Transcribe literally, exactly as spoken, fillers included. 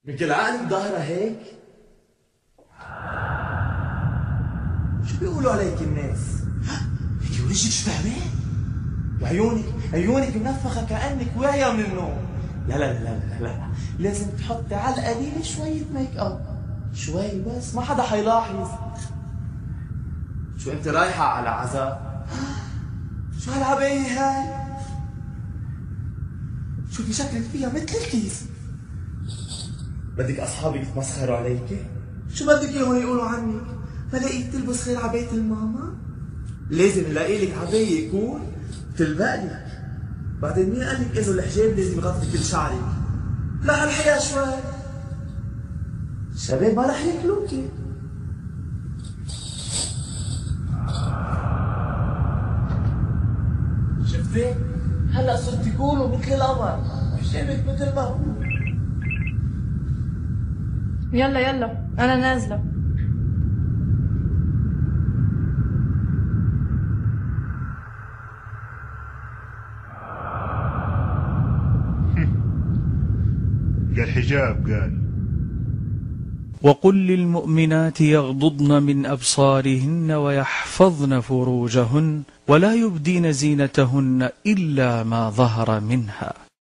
مثل عقلك ظاهرة هيك؟ شو بيقولوا عليك الناس؟ هيك وجهك شو فاهمة؟ وعيونك عيونك منفخة كأنك واعية من النوم. لا لا لا لا لا لازم تحطي على القليل شوية ميك اب، شوي بس، ما حدا حيلاحظ. شو انت رايحة على عزاء؟ شو هالعباية هاي؟ شوفي شكلك فيها مثل الكيس. بدك اصحابك يتمسخروا عليك؟ شو بدك اياهم يقولوا عنك؟ ما لقيت تلبس غير عباية الماما؟ لازم نلاقي لك عباية يكون تلبقلك. بعدين مين قال لك انه الحجاب لازم يغطي كل شعرك؟ لا الحياة شوي. الشباب ما رح ياكلوكي. شفتي؟ هلا صرتي كولو مثل القمر، حجابك مثل ما هو. يلا يلا انا نازله. قال حجاب قال. وقل للمؤمنات يغضضن من أبصارهن ويحفظن فروجهن ولا يبدين زينتهن إلا ما ظهر منها